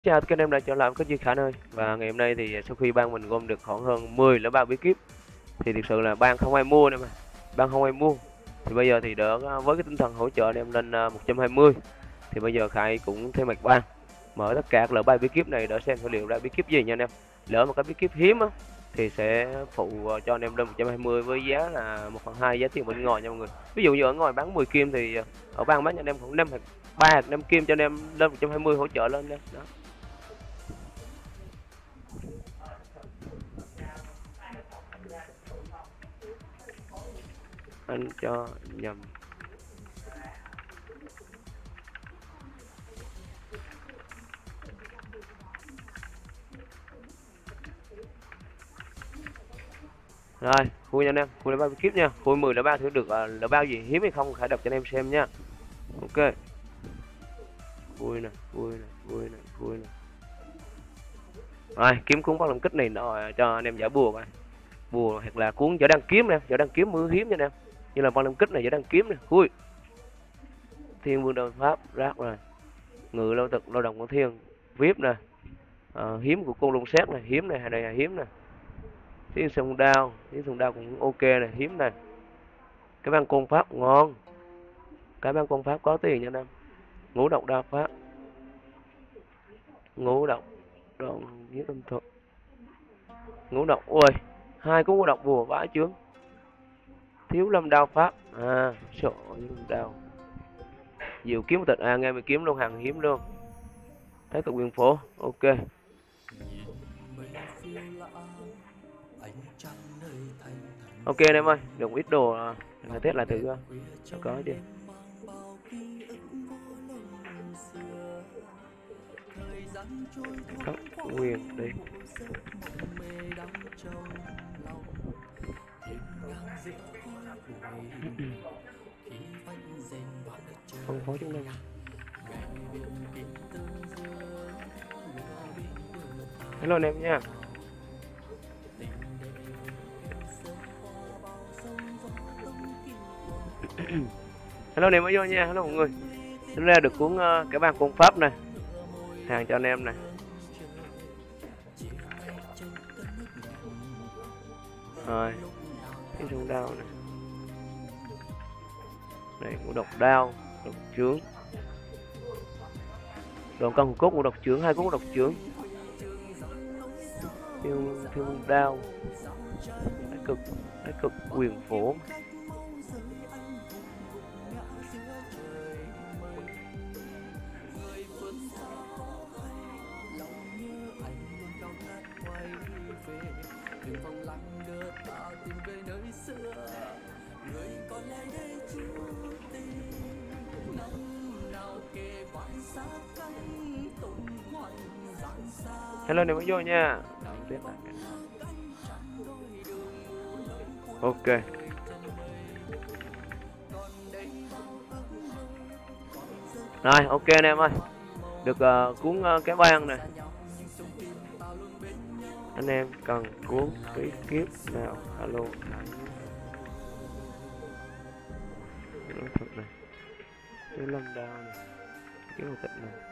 Chào các anh em đã trở lại với kênh Duy Khả ơi. Và ngày hôm nay thì sau khi ban mình gom được khoảng hơn 10 lá bao bí kíp thì thực sự là ban không ai mua nữa mà. Ban không ai mua. Thì bây giờ thì đỡ với cái tinh thần hỗ trợ đem lên 120 thì bây giờ Khải cũng thêm mặt ban mở tất cả các loại bao bí kíp này để xem thử liệu ra bí kíp gì nha anh em. Lỡ mà cái bí kíp hiếm á thì sẽ phụ cho anh em lên 120 với giá là 1/2 giá tiền bên ngoài nha mọi người. Ví dụ như ở ngoài bán 10 kim thì ở ban bán cho anh em khoảng 5 hoặc 3 hoặc 5 kim cho anh em lên 120 hỗ trợ lên nha. Đó. Anh cho nhầm. Rồi, khui nha anh em, khui lá bao kíp nha, khui 10 lá bao thử được là bao gì hiếm hay không, Khải đọc cho anh em xem nha. Ok. Khui nè, khui nè, khui nè, khui nè. Rồi, kiếm cuốn bắt làm kích này nó cho anh em giả bùa coi. Bùa hoặc là cuốn vỏ đăng kiếm nè, vỏ đăng kiếm mưa hiếm nha anh em. Như là bắt làm kích này vỏ đăng kiếm nè, khui. Thiên vương đơn pháp rác rồi. Ngự lâu thực lao động của thiên, vip nè. Hiếm của côn lôn xét này, hiếm này, đây là hiếm nè. Tiếng sông đao cũng ok này, hiếm này. Cái băng côn pháp ngon. Cái băng côn pháp có tiền nha anh em. Ngũ độc đa pháp. Ngũ độc đoạn giết âm thuật. Ngũ độc ui, hai cuốn ngũ độc bùa vãi chướng. Thiếu lâm đao pháp. Sợ lâm đao. Diệu kiếm tịch nghe mình kiếm luôn, hàng hiếm luôn. Thấy cực quyền phổ, ok. Ok anh em ơi, được ít đồ là test lại thử có chứ. Cấp quyền đi. Không có chúng đâu. Hello anh em nha. Hello anh em mới vô nha, hello mọi người. Chúng ra được cuốn cái băng công pháp này, hàng cho anh em này. Rồi, cái súng đao này. Này ngũ độc đao, độc chướng. Đoạn con cốt ngũ độc chướng, hai cốt độc chướng. Thiêu đao. Cái cực quyền phổ. Hello này mới vô nha. Ok. Rồi ok anh em ơi. Được cuốn cái băng này. Anh em cần cuốn cái kiếp nào alo thật này, cái lâm đao này, cái hồ tịch này.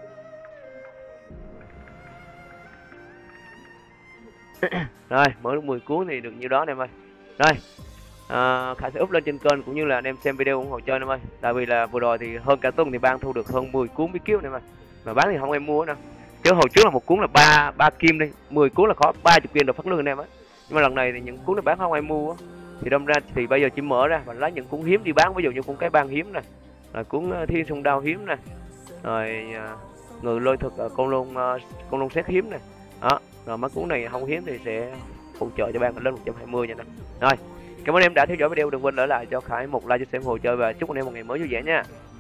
Rồi mở được 10 cuốn thì được nhiêu đó anh em ơi. Rồi Khải sẽ up lên trên kênh cũng như là anh em xem video ủng hộ chơi anh em ơi. Tại vì là vừa rồi thì hơn cả tuần thì ban thu được hơn 10 cuốn bí kíp anh em ơi, mà bán thì không em mua nữa. Chứ hồi trước là một cuốn là ba kim đi, 10 cuốn là khó 30 kim được phát lương anh em á. Nhưng mà lần này thì những cuốn này bán không ai mua á, thì đâm ra thì bây giờ chỉ mở ra và lấy những cuốn hiếm đi bán. Ví dụ như cuốn cái băng hiếm này, rồi cuốn thiên sông đao hiếm này, rồi ngự lôi thực con lôn xét hiếm này đó. Rồi mấy cuốn này không hiếm thì sẽ hỗ trợ cho bạn lên 120 nha. Rồi cảm ơn em đã theo dõi video, đừng quên để lại cho Khải một like cho xem hồ chơi và chúc anh em một ngày mới vui vẻ nha.